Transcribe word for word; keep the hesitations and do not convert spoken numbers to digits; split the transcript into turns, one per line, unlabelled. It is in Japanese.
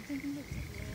จริงๆอยากจัดเลย